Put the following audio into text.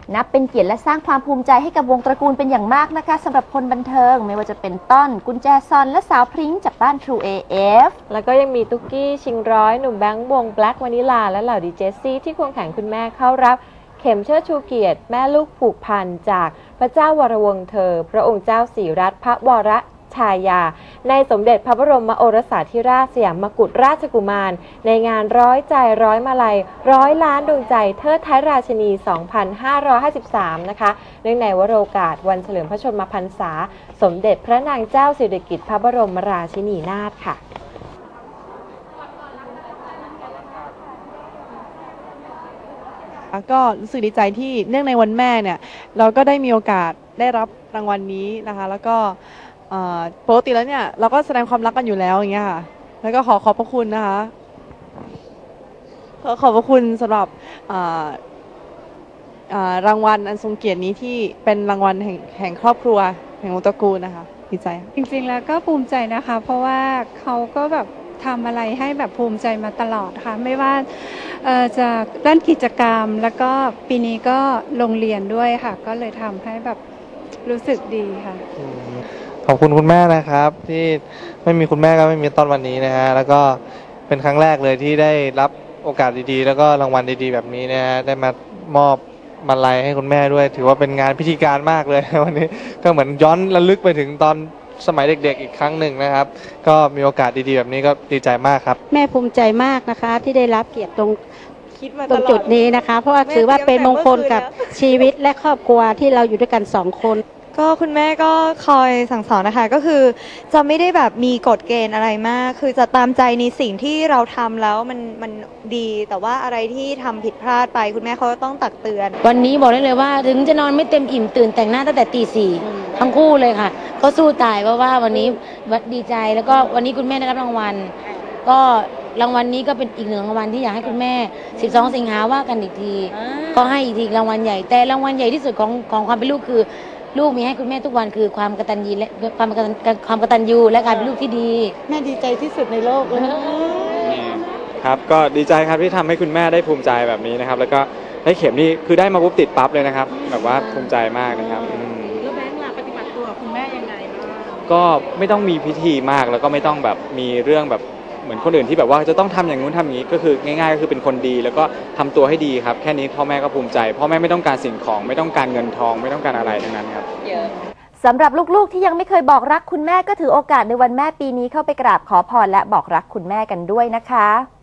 นับเป็นเกียรติและสร้างความภูมิใจให้กับวงตระกูลเป็นอย่างมากนะคะสำหรับคนบันเทิงไม่ว่าจะเป็นต้นกุญแจซอนและสาวพริ้งจากบ้าน True AF แล้วก็ยังมีตุ๊กกี้ชิงร้อยหนุ่มแบงค์วงแบล็กวานิลาและเหล่าดีเจซี่ที่ควงแขนคุณแม่เข้ารับเข็มเชิดชูเกียรติแม่ลูกผูกพันจากพระเจ้าวรวงศ์เธอพระองค์เจ้าศรีรัตนพระวรชายาในสมเด็จพระบรมโอรสาธิราชสยามกุฎราชกุมารในงานร้อยใจร้อยมาลัย100 ล้านดวงใจเทิดท้ายราชินี 2553 นะคะเนื่องในวโรกาสวันเฉลิมพระชนมพรรษาสมเด็จพระนางเจ้าสิริกิติ์พระบรมราชินีนาถค่ะก็รู้สึกดีใจที่เนื่องในวันแม่เนี่ยเราก็ได้มีโอกาสได้รับรางวัลนี้นะคะแล้วก็ปกติแล้วเนี่ยเราก็แสดงความรักกันอยู่แล้วอย่างเงี้ยค่ะแล้วก็ขอบพระคุณนะคะขอบพระคุณสำหรับรางวัลอันทรงเกียรตินี้ที่เป็นรางวัลแห่งครอบครัวแห่งวงตระกูลนะคะดีใจจริงๆแล้วก็ภูมิใจนะคะเพราะว่าเขาก็แบบทำอะไรให้แบบภูมิใจมาตลอดค่ะไม่ว่าจะด้านกิจกรรมแล้วก็ปีนี้ก็โรงเรียนด้วยค่ะก็เลยทำให้แบบรู้สึกดีค่ะขอบคุณคุณแม่นะครับที่ไม่มีคุณแม่ก็ไม่มีตอนวันนี้นะฮะแล้วก็เป็นครั้งแรกเลยที่ได้รับโอกาสดีๆแล้วก็รางวัลดีๆแบบนี้นะฮะได้มามอบมาลัยให้คุณแม่ด้วยถือว่าเป็นงานพิธีการมากเลยวันนี้ก็เหมือนย้อนระลึกไปถึงตอนสมัยเด็กๆอีกครั้งหนึ่งนะครับก็มีโอกาสดีๆแบบนี้ก็ดีใจมากครับแม่ภูมิใจมากนะคะที่ได้รับเกียรติตรงจุดนี้นะคะเพราะว่าถือว่าเป็นมงคลกับชีวิตและครอบครัวที่เราอยู่ด้วยกัน2 คนก็คุณแม่ก็คอยสั่งสอนนะคะก็คือจะไม่ได้แบบมีกฎเกณฑ์อะไรมากคือจะตามใจในสิ่งที่เราทำแล้วมันดีแต่ว่าอะไรที่ทำผิดพลาดไปคุณแม่เขาก็ต้องตักเตือนวันนี้บอกได้เลยว่าถึงจะนอนไม่เต็มอิ่มตื่นแต่งหน้าตั้งแต่ตี 4ทั้งคู่เลยค่ะเขาสู้ตายเพราะว่าวันนี้ดีใจแล้วก็วันนี้คุณแม่ได้รับรางวัลก็รางวัลนี้ก็เป็นอีก1รางวัลที่อยากให้คุณแม่12 สิงหาว่ากันอีกทีก็ให้อีกทีรางวัลใหญ่แต่รางวัลใหญ่ที่สุดของความเป็นลูกคือลูกมีให้คุณแม่ทุกวันคือความกตัญญูและความกตัญญูและการเป็นลูกที่ดีแม่ดีใจที่สุดในโลกเลยครับก็ดีใจครับที่ทำให้คุณแม่ได้ภูมิใจแบบนี้นะครับแล้วก็ได้เข็มนี่คือได้มาปุ๊บติดปั๊บเลยนะครับแบบว่าภูมิใจมากนะครับแล้วแบงค์ล่ะปฏิบัติตัวคุณแม่ยังไงบ้างก็ไม่ต้องมีพิธีมากแล้วก็ไม่ต้องแบบมีเรื่องแบบเหมือนคนอื่นที่แบบว่าจะต้องทำอย่างนู้นทำอย่างนี้ก็คือง่ายๆก็คือเป็นคนดีแล้วก็ทำตัวให้ดีครับแค่นี้พ่อแม่ก็ภูมิใจพ่อแม่ไม่ต้องการสิ่งของไม่ต้องการเงินทองไม่ต้องการอะไรทั้งนั้นครับสำหรับลูกๆที่ยังไม่เคยบอกรักคุณแม่ก็ถือโอกาสในวันแม่ปีนี้เข้าไปกราบขอพรและบอกรักคุณแม่กันด้วยนะคะ